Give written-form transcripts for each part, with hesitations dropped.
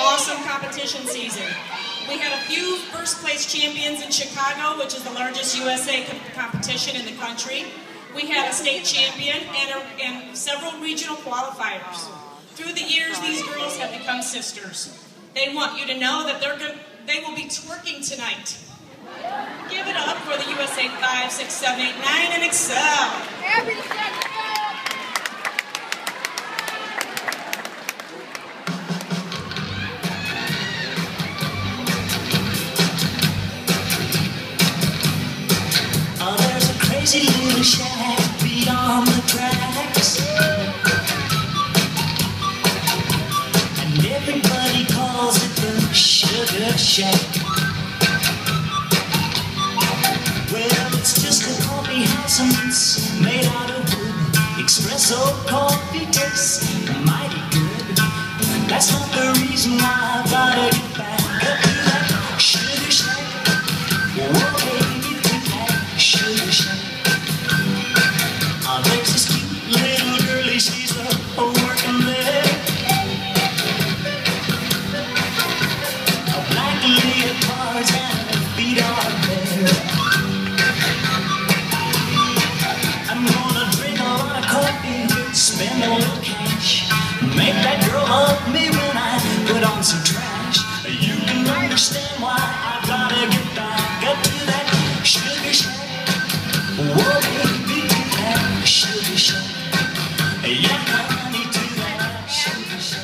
awesome competition season. We had a few first place champions in Chicago, which is the largest USA competition in the country. We had a state champion and several regional qualifiers. Through the years, these girls have become sisters. They want you to know that they will be twerking tonight. Give it up for the USA 5, 6, 7, 8, 9, and excel. Crazy little shack beyond the tracks, and everybody calls it the Sugar Shack. Well, it's just a coffee house and it's made out of wood. Espresso coffee tastes mighty good. That's not the reason why I gotta get back up to that Sugar Shack. Whoa, baby, to that Sugar Shack. There's this cute little girlie, she's a working there. A black leotards and her feet are bare. I'm gonna drink a lot of coffee, spend a little cash, make that girl love me when I put on some trash. You can understand why I gotta get back up to that Sugar Shack. Whoa, baby, to that Sugar Shack. Yeah, honey, to that Sugar Shack.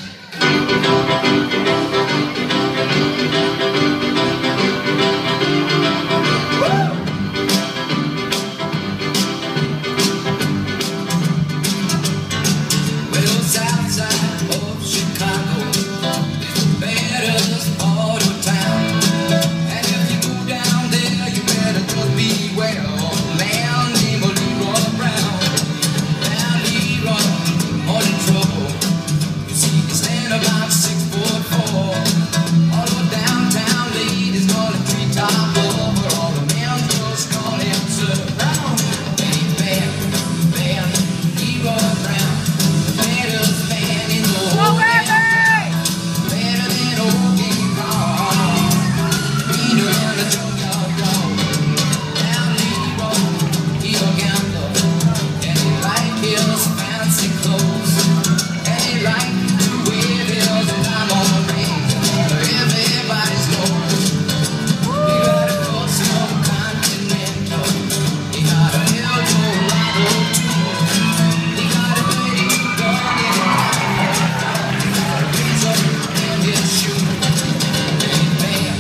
Well, south side of Chicago is the baddest part of town. And if you go down there, you better just beware. Man named Leroy Brown. Now Leroy, all in trouble. You see, he stand about 6'4". All the downtown ladies call him treetop over. All the men just call him Sir Brown. Big bad, bad Leroy Brown, the baddest man in the whole damn town. Better than old King Kong, meaner than a junkyard dog. Now Leroy, he's a gambler, and he like his fancy clothes, and he like to wear his diamond rings. Everybody's knows. He got a custom Continental, he got a Eldorado too. He got a pretty gun in his hand, he got a razor in his shoe. Big bad,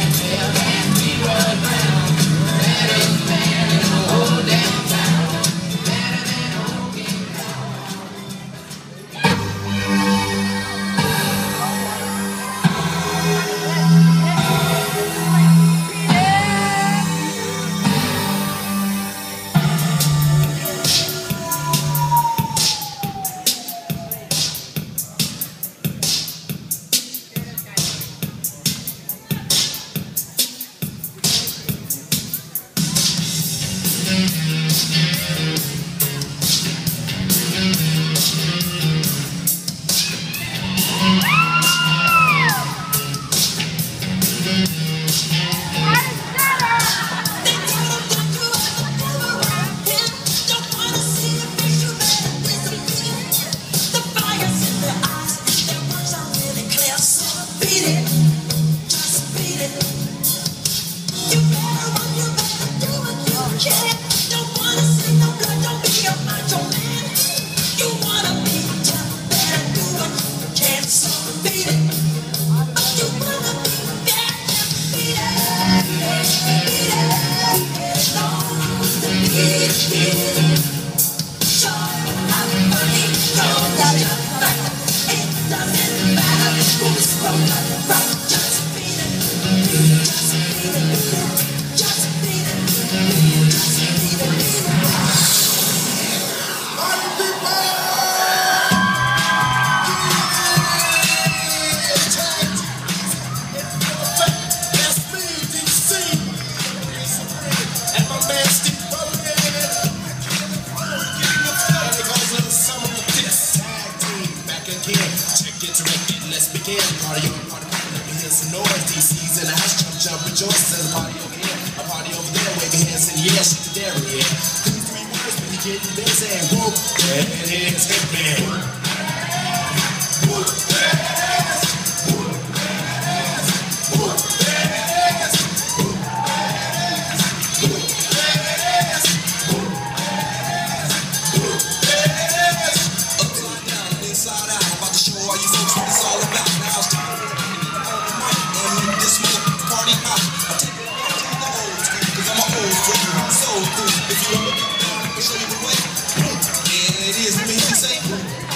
Leroy Brown, baddest man in the whole damn town. Better than old King Let's begin. Part of your me hear some noise. DC's in the house, jump, jump, rejoice. There's a party over here, a party over there. Wave your hands in the air, shake the dairy, yeah. 3 words when you get in there saying, whoop, there it is, hit me. Whoop, there it is. Whoop, there it is. Whoop, there it is. Whoop, there it is. Whoop, there it is. Upside down and inside out. About to show all you folks what it's all about. Now it's time to and this party out. I'm taking it back to the old school, cause I'm an old friend. So cool. If you wanna get down, I can show you the way. Yeah, it is. Let me hear you say.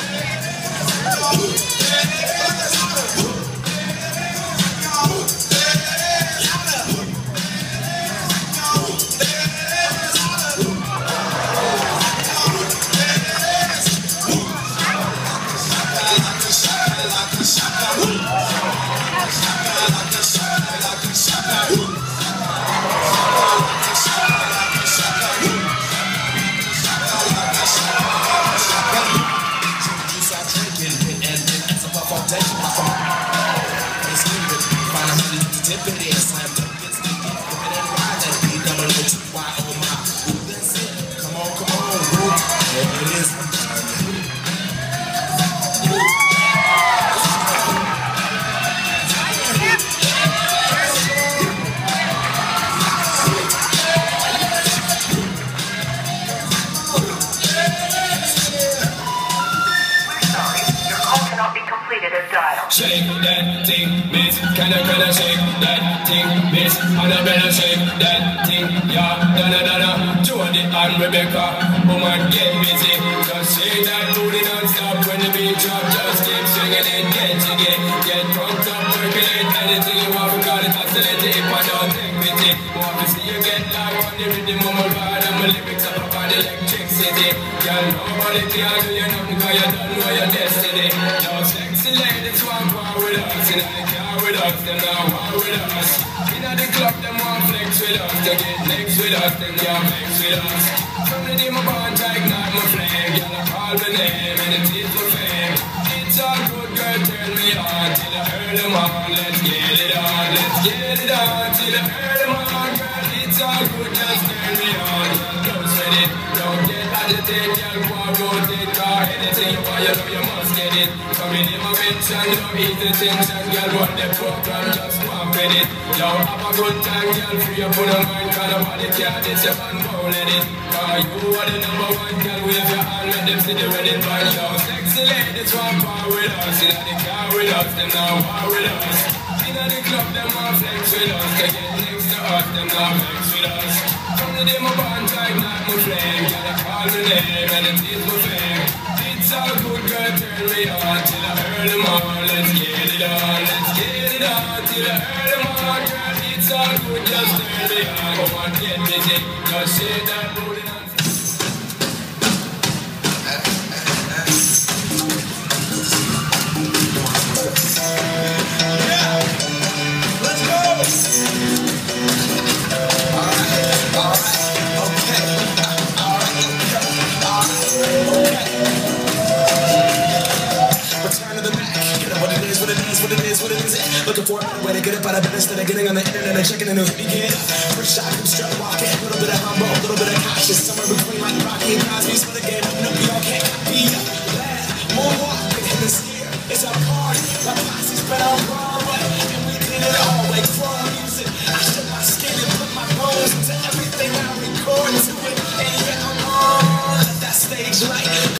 Shake that thing, miss. Kinda shake that thing, miss. Anna better shake that thing, yeah. Da. Jody and Rebecca, woman get busy. Just shake that booty non-stop when the beat drop. Just keep swinging it, get jiggy. Get pumped up, working it. Anything you want, we call it hostility. If I don't take pity, want to see you get live on the rhythm of my ride. And my lyrics up about electricity. Girl, nobody can do you nothing, cause you don't know your destiny. No sexy ladies want war with us. In the car with us, them not war with us. In the club, them want flex with us. They get next with us, them can't flex with us. From the day my bond, I ignite my flame. Girl, I call my name and it is my fame. It's all good, girl, turn me on till I heard them on. Let's get it on, let's get it on till I heard them on. Girl, it's all good, just turn me on. Don't sweat it, don't get agitated. Girl, go and rotate, cause anything you want, you know you must get it. Coming in my mention, you eat the tension. Girl, run the program, just go and fit it. Yo, have a good time, girl, free up on your mind. Cause nobody care, this your man, won't let it. Cause you are the number one, girl, wave your hand, let them see the wedding band. Yo, sexy ladies want power with us. In the car with us, them now war with us. In the club, them want flex with us. They get next to us, them now flex with us. From the day my bond, I ignite my flame. Girl, I call my name and it is my fame. It's all good, girl, turn me on till I heard them on. Let's get it on, let's get it on till I heard them on. Girl, it's all good, just turn me on. Come on, get busy, just shake that booty on. Looking for a way to get up out of bed instead of getting on the internet and checking the news. Begin first shot, I'm strut walking. A little bit of humble, a little bit of cautious. Somewhere between like Rocky and Cosby's for the game. Open up, y'all can't copy. Bad, more walking in this year. It's a party. My posse's been on wrong.